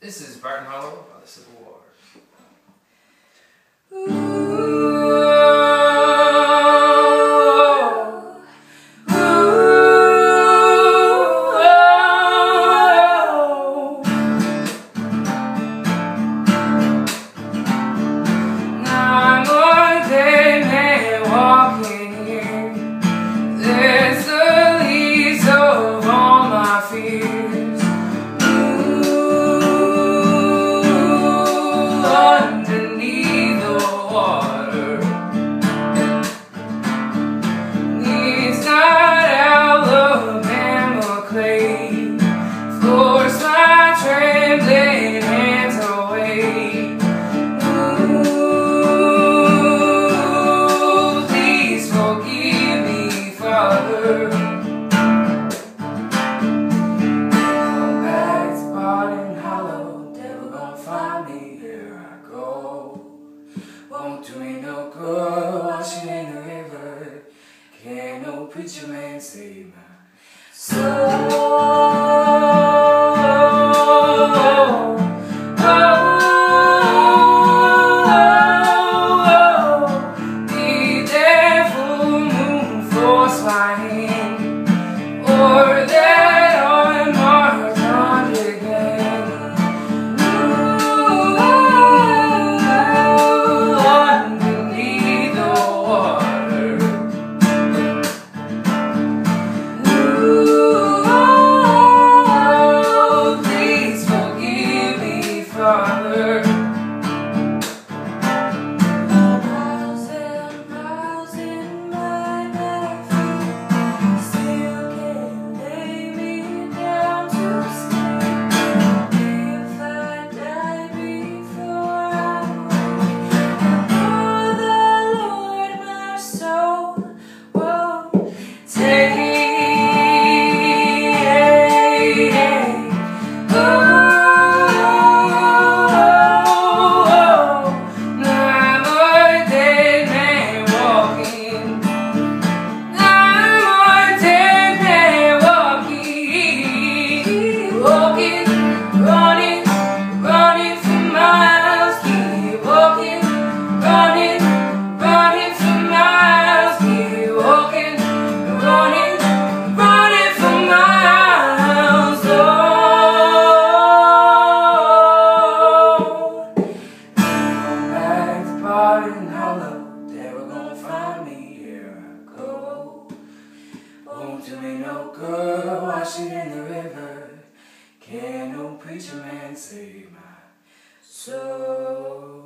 This is Barton Hollow by the Civil Wars. Force my trembling hands away. Ooh, please forgive me, Father. Come back to Barton Hollow, devil gon' find me, here I go. Won't do me no good, washing in the river. Can't no preacher man save my soul. Or that I'm marked on again. Ooh, underneath the water. Ooh, please forgive me, Father. Barton Hollow, devil gon' find me, here I go. Won't do me no good, washing in the river. Can't no preacher man save my soul.